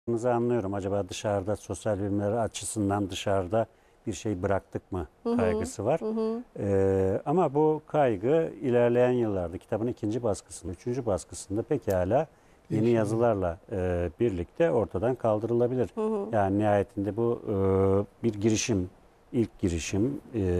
Anlıyorum. Acaba dışarıda sosyal bilimler açısından dışarıda bir şey bıraktık mı kaygısı var. Ama bu kaygı ilerleyen yıllarda kitabın ikinci baskısında, üçüncü baskısında pekala yeni yazılarla birlikte ortadan kaldırılabilir. Yani nihayetinde bu bir girişim, ilk girişim,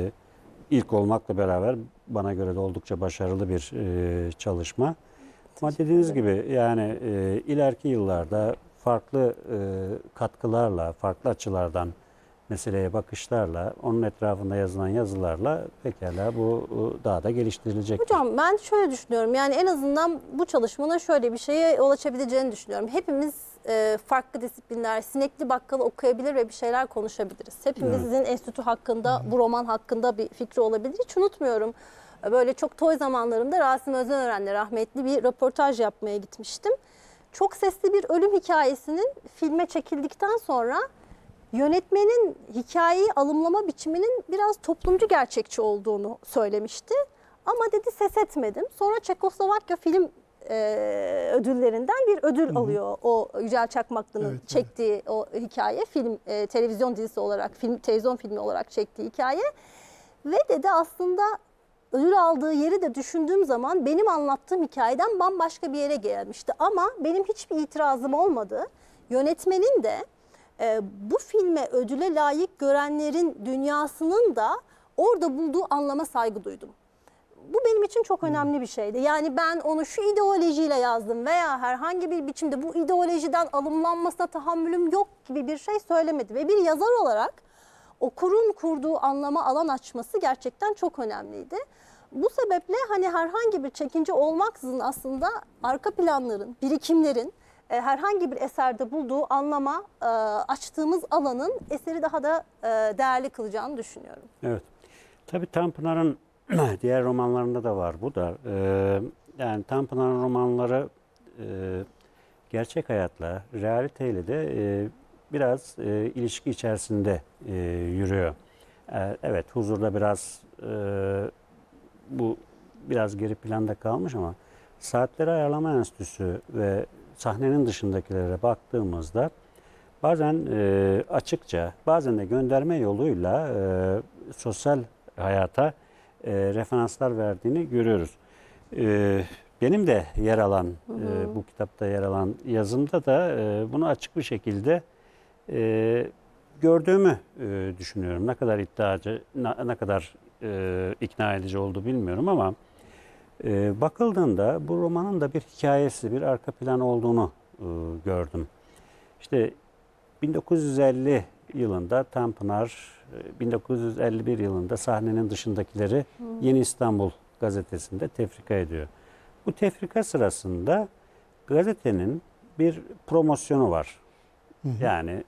ilk olmakla beraber bana göre de oldukça başarılı bir çalışma. Ama dediğiniz gibi yani ileriki yıllarda farklı katkılarla, farklı açılardan meseleye bakışlarla, onun etrafında yazılan yazılarla pekala bu daha da geliştirilecek. Hocam ben şöyle düşünüyorum. Yani en azından bu çalışmanın şöyle bir şeye yol açabileceğini düşünüyorum. Hepimiz farklı disiplinler, Sinekli Bakkal'ı okuyabilir ve bir şeyler konuşabiliriz. Hepimizin enstitü hakkında, bu roman hakkında bir fikri olabilir. Hiç unutmuyorum. Böyle çok toy zamanlarımda Rasim Özenören'le rahmetli bir röportaj yapmaya gitmiştim. Çok sesli bir ölüm hikayesinin filme çekildikten sonra yönetmenin hikayeyi alımlama biçiminin biraz toplumcu gerçekçi olduğunu söylemişti. Ama dedi ses etmedim. Sonra Çekoslovakya film ödüllerinden bir ödül alıyor. O Yücel Çakmaklı'nın çektiği o hikaye, film televizyon dizisi olarak, televizyon filmi olarak çektiği hikaye. Ve dedi aslında ödül aldığı yeri de düşündüğüm zaman benim anlattığım hikayeden bambaşka bir yere gelmişti. Ama benim hiçbir itirazım olmadı. Yönetmenin de bu filme ödüle layık görenlerin dünyasının da orada bulduğu anlama saygı duydum. Bu benim için çok önemli bir şeydi. Yani ben onu şu ideolojiyle yazdım veya herhangi bir biçimde bu ideolojiden alımlanmasına tahammülüm yok gibi bir şey söylemedi. Ve bir yazar olarak okurun kurduğu anlama alan açması gerçekten çok önemliydi. Bu sebeple hani herhangi bir çekince olmaksızın aslında arka planların, birikimlerin herhangi bir eserde bulduğu anlama açtığımız alanın eseri daha da değerli kılacağını düşünüyorum. Evet. Tabii Tanpınar'ın diğer romanlarında da var bu da. Yani Tanpınar'ın romanları gerçek hayatla, realiteyle de biraz ilişki içerisinde yürüyor. Evet, huzurda biraz bu biraz geri planda kalmış ama Saatleri Ayarlama Enstitüsü ve sahnenin dışındakilere baktığımızda bazen açıkça, bazen de gönderme yoluyla sosyal hayata referanslar verdiğini görüyoruz. Benim de yer alan, bu kitapta yer alan yazımda da bunu açık bir şekilde gördüğümü düşünüyorum. Ne kadar iddiacı, ne kadar ikna edici oldu bilmiyorum ama bakıldığında bu romanın da bir hikayesi, bir arka planı olduğunu gördüm. İşte 1950 yılında Tanpınar, 1951 yılında sahnenin dışındakileri Yeni İstanbul gazetesinde tefrika ediyor. Bu tefrika sırasında gazetenin bir promosyonu var. Yani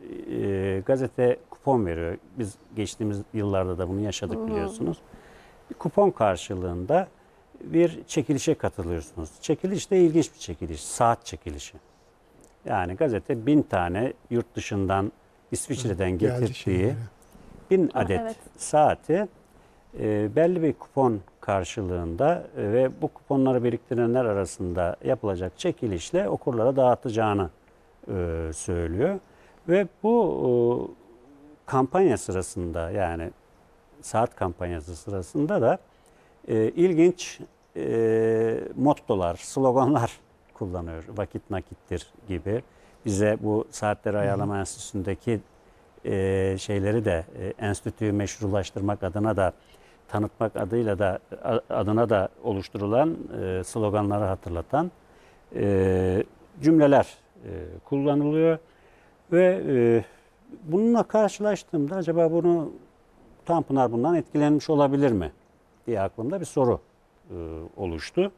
gazete kupon veriyor. Biz geçtiğimiz yıllarda da bunu yaşadık biliyorsunuz. Bir kupon karşılığında bir çekilişe katılıyorsunuz. Çekiliş de ilginç bir çekiliş. Saat çekilişi. Yani gazete 1000 tane yurt dışından İsviçre'den getirdiği 1000 adet saati belli bir kupon karşılığında ve bu kuponları biriktirenler arasında yapılacak çekilişle okurlara dağıtacağını söylüyor. Ve bu kampanya sırasında yani saat kampanyası sırasında da ilginç mottolar, sloganlar kullanıyor. Vakit nakittir gibi. Bize bu Saatleri Ayarlama Enstitüsü'ndeki şeyleri de enstitüyü meşrulaştırmak adına da tanıtmak adına da oluşturulan sloganları hatırlatan cümleler kullanılıyor ve bununla karşılaştığımda acaba bunu Tanpınar bundan etkilenmiş olabilir mi diye aklımda bir soru oluştu.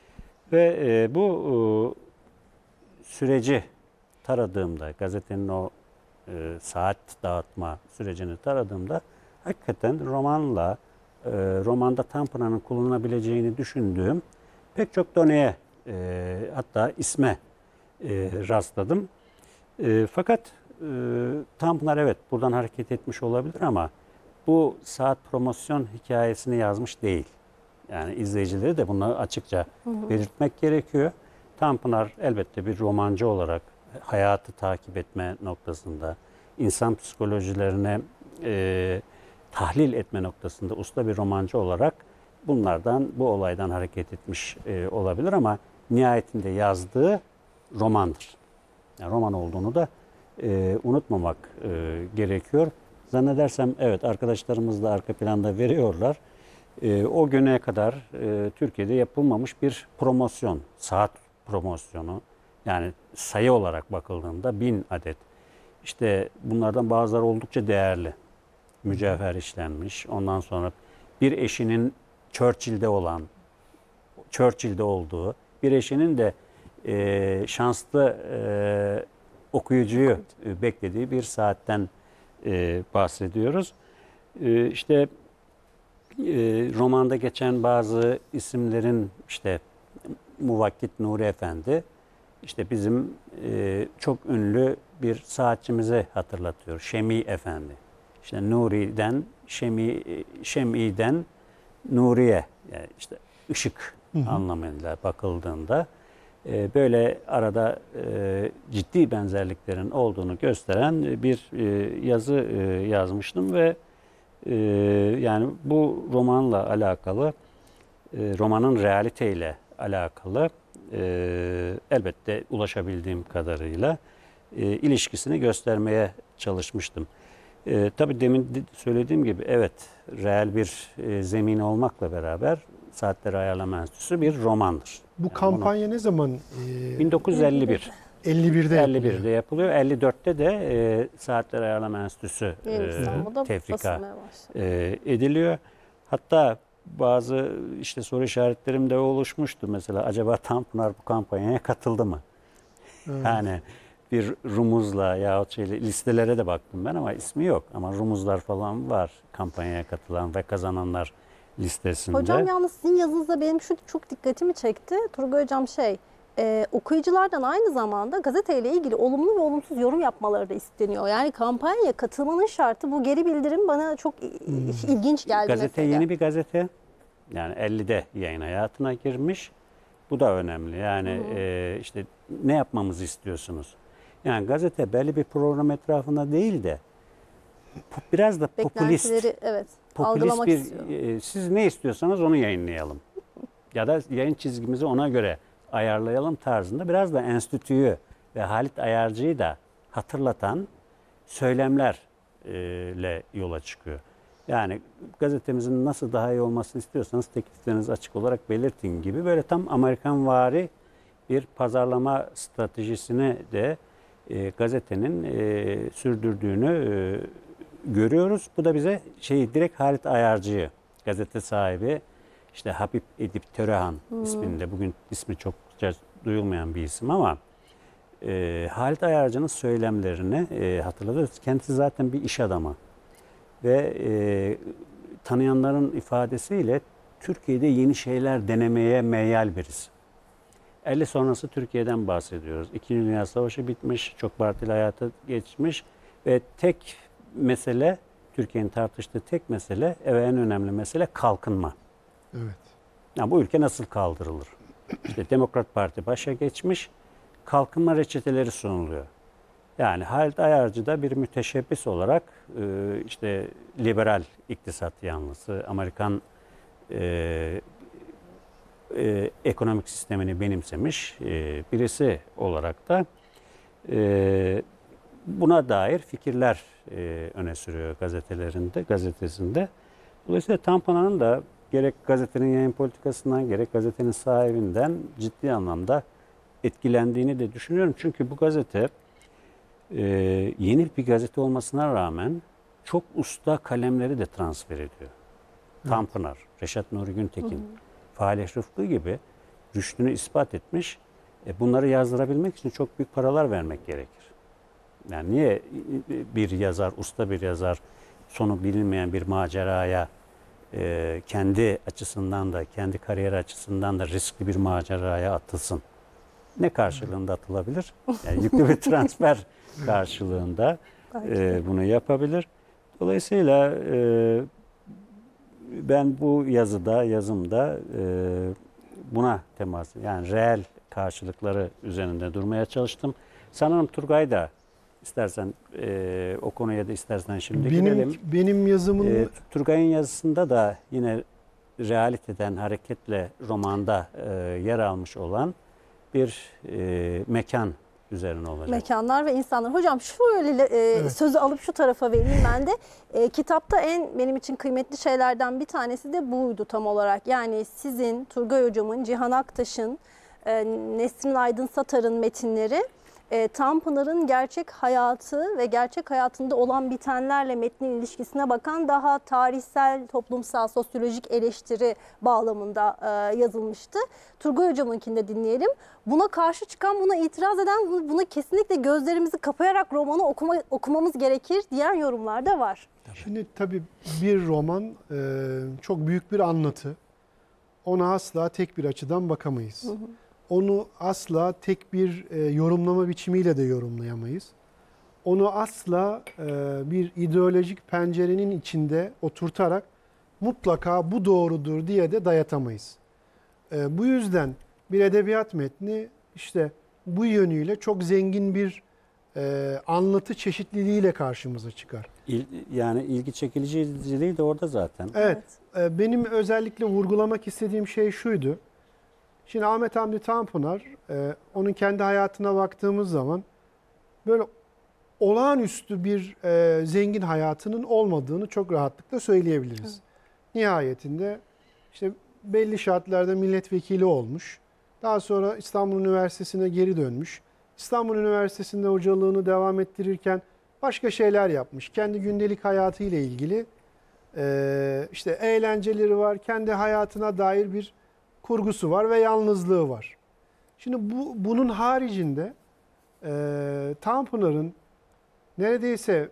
Ve bu süreci taradığımda, gazetenin o saat dağıtma sürecini taradığımda hakikaten romanda Tanpınar'ın kullanabileceğini düşündüğüm pek çok doneye hatta isme rastladım. Fakat Tanpınar evet buradan hareket etmiş olabilir ama bu saat promosyon hikayesini yazmış değil. Yani izleyicileri de bunu açıkça belirtmek gerekiyor. Tanpınar elbette bir romancı olarak hayatı takip etme noktasında, insan psikolojilerine tahlil etme noktasında usta bir romancı olarak bu olaydan hareket etmiş olabilir ama nihayetinde yazdığı romandır. Yani roman olduğunu da unutmamak gerekiyor. Zannedersem evet, arkadaşlarımız da arka planda veriyorlar. O güne kadar Türkiye'de yapılmamış bir promosyon, saat promosyonu, yani sayı olarak bakıldığında 1000 adet. İşte bunlardan bazıları oldukça değerli. Mücevher işlenmiş. Ondan sonra bir eşinin Churchill'de olduğu, bir eşinin de şanslı okuyucuyu beklediği bir saatten bahsediyoruz. İşte romanda geçen bazı isimlerin, işte Muvakkit Nuri Efendi, işte bizim çok ünlü bir saatçimizi hatırlatıyor. Şem'i Efendi. İşte Nuri'den, Şem'i'den Nuriye, yani işte ışık anlamıyla bakıldığında böyle arada ciddi benzerliklerin olduğunu gösteren bir yazı yazmıştım ve yani bu romanla alakalı, romanın realiteyle alakalı elbette ulaşabildiğim kadarıyla ilişkisini göstermeye çalışmıştım. Tabii demin söylediğim gibi evet, reel bir zemin olmakla beraber Saatleri Ayarlama Enstitüsü bir romandır. Bu Yani kampanya ne zaman? 1951. 51'de yapılıyor. 51'de yapılıyor. 54'te de Saatleri Ayarlama Enstitüsü İstanbul'da tefrika basılmaya başladı. ediliyor. Hatta bazı işte soru işaretlerim de oluşmuştu. Mesela acaba Tanpınar bu kampanyaya katıldı mı? Evet. Yani bir rumuzla yahut listelere de baktım ben ama ismi yok. Ama rumuzlar falan var kampanyaya katılan ve kazananlar listesinde. Hocam yalnız sizin yazınızda benim şu çok dikkatimi çekti. Turgay Hocam okuyuculardan aynı zamanda gazeteyle ilgili olumlu ve olumsuz yorum yapmaları da isteniyor. Yani kampanyaya katılmanın şartı, bu geri bildirim bana çok ilginç geldi Gazete mesela. yeni bir gazete. Yani 50'de yayın hayatına girmiş. Bu da önemli. Yani işte ne yapmamızı istiyorsunuz? Yani gazete belli bir program etrafında değil de biraz da popülist. Beklentileri evet Popülist algılamak bir istiyor. siz ne istiyorsanız onu yayınlayalım. Ya da yayın çizgimizi ona göre ayarlayalım tarzında biraz da enstitüyü ve Halit Ayarcı'yı da hatırlatan söylemlerle yola çıkıyor. Yani gazetemizin nasıl daha iyi olmasını istiyorsanız tekliflerinizi açık olarak belirtin gibi böyle tam Amerikanvari bir pazarlama stratejisini de gazetenin sürdürdüğünü görüyoruz. Bu da bize direkt Halit Ayarcı'yı, gazete sahibi, işte Habib Edip Törehan isminde, bugün ismi çokça duyulmayan bir isim ama Halit Ayarcı'nın söylemlerini hatırlıyoruz. Kendisi zaten bir iş adamı ve tanıyanların ifadesiyle Türkiye'de yeni şeyler denemeye meyyal birisi. 50 sonrası Türkiye'den bahsediyoruz. İkinci Dünya Savaşı bitmiş, çok partili hayata geçmiş ve tek mesele, Türkiye'nin tartıştığı tek mesele ve en önemli mesele kalkınma. Evet. Yani bu ülke nasıl kaldırılır? İşte Demokrat Parti başa geçmiş, kalkınma reçeteleri sunuluyor. Yani Halit Ayarcı da bir müteşebbis olarak işte liberal iktisat yanlısı, Amerikan ekonomik sistemini benimsemiş birisi olarak da buna dair fikirler öne sürüyor gazetesinde. Dolayısıyla Tanpınar'ın da gerek gazetenin yayın politikasından gerek gazetenin sahibinden ciddi anlamda etkilendiğini de düşünüyorum. Çünkü bu gazete yeni bir gazete olmasına rağmen çok usta kalemleri de transfer ediyor. Evet. Tanpınar, Reşat Nuri Güntekin, Falih Rıfkı gibi rüştünü ispat etmiş. Bunları yazdırabilmek için çok büyük paralar vermek gerekir. Yani niye bir yazar, usta bir yazar sonu bilinmeyen bir maceraya kendi açısından da, kendi kariyeri açısından da riskli bir maceraya atılsın? Ne karşılığında atılabilir? Yani yüklü bir transfer karşılığında bunu yapabilir. Dolayısıyla ben bu yazımda buna temas, yani reel karşılıkları üzerinde durmaya çalıştım. Sanırım Turgay da istersen o konuya da istersen şimdi girelim. Benim yazımın Turgay'ın yazısında da yine realiteden hareketle romanda yer almış olan bir mekan üzerine olacak. Mekanlar ve insanlar. Hocam şöyle Evet. sözü alıp şu tarafa vereyim ben de. Kitapta en benim için kıymetli şeylerden bir tanesi de buydu tam olarak. Yani sizin, Turgay Hocam'ın, Cihan Aktaş'ın, Nesrin Aydın Satar'ın metinleri Tanpınar'ın gerçek hayatı ve gerçek hayatında olan bitenlerle metnin ilişkisine bakan daha tarihsel, toplumsal, sosyolojik eleştiri bağlamında yazılmıştı. Turgay Hocam'ınkini de dinleyelim. Buna karşı çıkan, buna itiraz eden, buna kesinlikle gözlerimizi kapayarak romanı okumamız gerekir diyen yorumlar da var. Şimdi tabii bir roman çok büyük bir anlatı. Ona asla tek bir açıdan bakamayız. Onu asla tek bir yorumlama biçimiyle de yorumlayamayız. Onu asla bir ideolojik pencerenin içinde oturtarak mutlaka bu doğrudur diye de dayatamayız. Bu yüzden bir edebiyat metni işte bu yönüyle çok zengin bir anlatı çeşitliliğiyle karşımıza çıkar. Yani ilgi çekiciliği de orada zaten. Evet, benim özellikle vurgulamak istediğim şey şuydu. Şimdi Ahmet Hamdi Tanpınar, onun kendi hayatına baktığımız zaman böyle olağanüstü bir zengin hayatının olmadığını çok rahatlıkla söyleyebiliriz. Nihayetinde işte belli şartlarda milletvekili olmuş. Daha sonra İstanbul Üniversitesi'ne geri dönmüş. İstanbul Üniversitesi'nde hocalığını devam ettirirken başka şeyler yapmış. Kendi gündelik hayatıyla ilgili işte eğlenceleri var, kendi hayatına dair bir kurgusu var ve yalnızlığı var. Şimdi bunun haricinde Tanpınar'ın neredeyse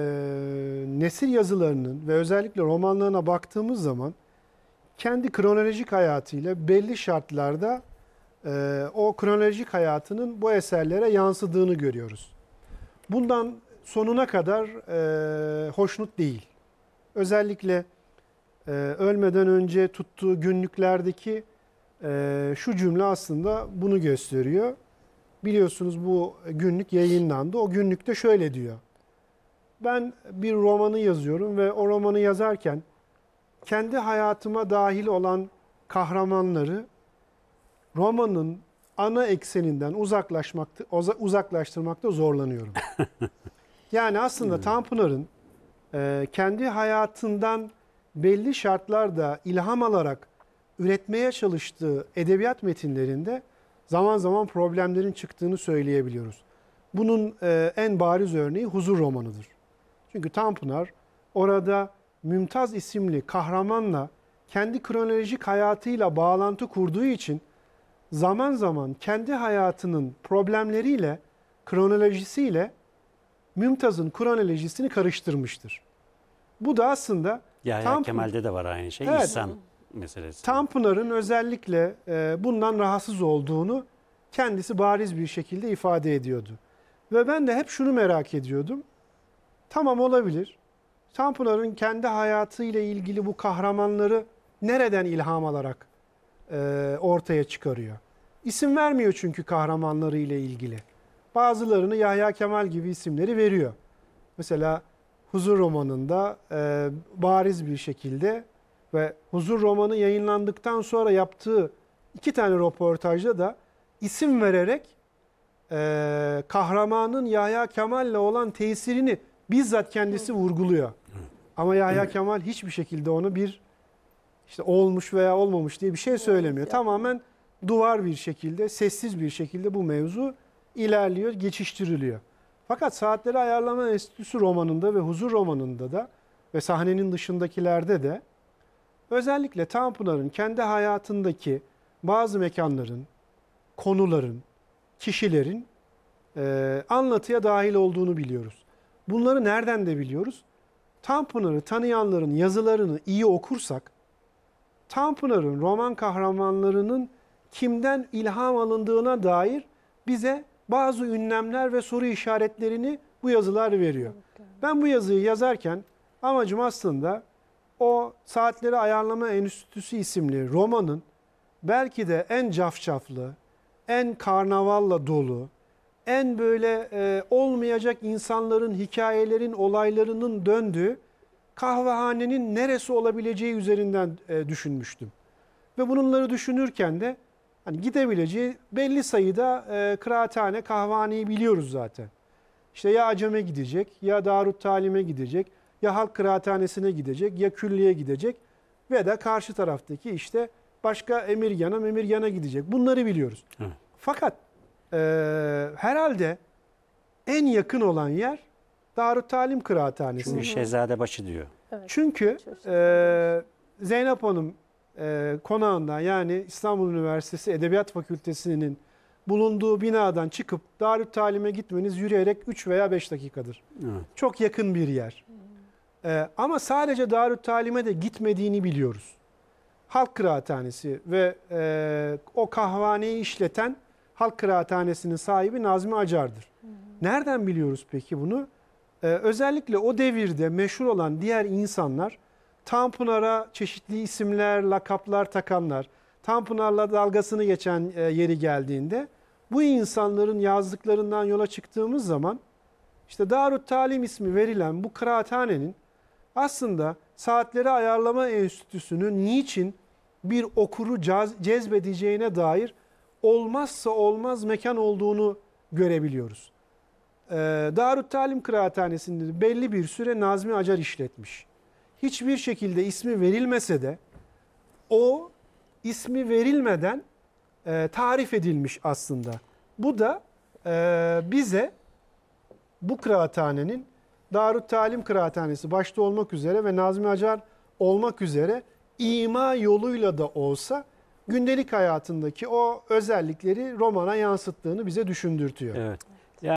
nesir yazılarının ve özellikle romanlarına baktığımız zaman kendi kronolojik hayatıyla belli şartlarda o kronolojik hayatının bu eserlere yansıdığını görüyoruz. Bundan sonuna kadar hoşnut değil. Özellikle ölmeden önce tuttuğu günlüklerdeki şu cümle aslında bunu gösteriyor. Biliyorsunuz bu günlük yayınlandı. O günlükte şöyle diyor. Ben bir romanı yazıyorum ve o romanı yazarken kendi hayatıma dahil olan kahramanları romanın ana ekseninden uzaklaştırmakta zorlanıyorum. Yani aslında Tanpınar'ın kendi hayatından belli şartlarda ilham alarak üretmeye çalıştığı edebiyat metinlerinde zaman zaman problemlerin çıktığını söyleyebiliyoruz. Bunun en bariz örneği Huzur romanıdır. Çünkü Tanpınar orada Mümtaz isimli kahramanla kendi kronolojik hayatıyla bağlantı kurduğu için zaman zaman kendi hayatının problemleriyle, kronolojisiyle Mümtaz'ın kronolojisini karıştırmıştır. Bu da aslında Yahya Kemal'de de var aynı şey. Evet. İhsan meselesi. Tanpınar'ın özellikle bundan rahatsız olduğunu kendisi bariz bir şekilde ifade ediyordu. Ve ben de hep şunu merak ediyordum. Tamam, olabilir. Tanpınar'ın kendi hayatıyla ilgili bu kahramanları nereden ilham alarak ortaya çıkarıyor? İsim vermiyor çünkü kahramanları ile ilgili. Bazılarını Yahya Kemal gibi isimleri veriyor. Mesela Huzur romanında bariz bir şekilde ve Huzur romanı yayınlandıktan sonra yaptığı 2 tane röportajda da isim vererek kahramanın Yahya Kemal'le olan tesirini bizzat kendisi vurguluyor. Ama Yahya Kemal hiçbir şekilde onu bir işte olmuş veya olmamış diye bir şey söylemiyor. Tamamen duvar bir şekilde, sessiz bir şekilde bu mevzu ilerliyor, geçiştiriliyor. Fakat Saatleri Ayarlama Enstitüsü romanında ve Huzur romanında da ve sahnenin dışındakilerde de özellikle Tanpınar'ın kendi hayatındaki bazı mekanların, konuların, kişilerin anlatıya dahil olduğunu biliyoruz. Bunları nereden de biliyoruz? Tanpınar'ı tanıyanların yazılarını iyi okursak, Tanpınar'ın roman kahramanlarının kimden ilham alındığına dair bize bazı ünlemler ve soru işaretlerini bu yazılar veriyor. Ben bu yazıyı yazarken amacım aslında o Saatleri Ayarlama Enstitüsü isimli romanın belki de en cafcaflı, en karnavalla dolu, en böyle olmayacak insanların, hikayelerin, olaylarının döndüğü kahvehanenin neresi olabileceği üzerinden düşünmüştüm. Ve bunları düşünürken de hani gidebileceği belli sayıda kıraathane, kahvehaneyi biliyoruz zaten. İşte ya Acem'e gidecek, ya Darüttalim'e gidecek, ya Halk Kıraathanesi'ne gidecek, ya Külliye gidecek ve de karşı taraftaki işte başka Emirgan'a gidecek. Bunları biliyoruz. Hı. Fakat herhalde en yakın olan yer Darüttalim Kıraathanesi. Çünkü Şehzadebaşı diyor. Evet. Çünkü Zeynep Hanım konağından, yani İstanbul Üniversitesi Edebiyat Fakültesi'nin bulunduğu binadan çıkıp Darüttalim'e gitmeniz yürüyerek 3 veya 5 dakikadır. Evet. Çok yakın bir yer. Ama sadece Darüttalim'e de gitmediğini biliyoruz. Halk Kıraathanesi ve o kahvehaneyi işleten Halk Kıraathanesi'nin sahibi Nazmi Acar'dır. Nereden biliyoruz peki bunu? Özellikle o devirde meşhur olan diğer insanlar, Tanpınar'a çeşitli isimler, lakaplar takanlar, Tanpınar'la dalgasını geçen yeri geldiğinde bu insanların yazdıklarından yola çıktığımız zaman işte Darüttalim ismi verilen bu kıraathanenin aslında Saatleri Ayarlama Enstitüsü'nün niçin bir okuru cezbedeceğine dair olmazsa olmaz mekan olduğunu görebiliyoruz. Darüttalim Kıraathanesi'nde belli bir süre Nazmi Acar işletmiş. Hiçbir şekilde ismi verilmese de o ismi verilmeden tarif edilmiş aslında. Bu da bize bu kıraathanenin Darüttalim Kıraathanesi başta olmak üzere ve Nazmi Acar olmak üzere ima yoluyla da olsa gündelik hayatındaki o özellikleri romana yansıttığını bize düşündürtüyor. Evet.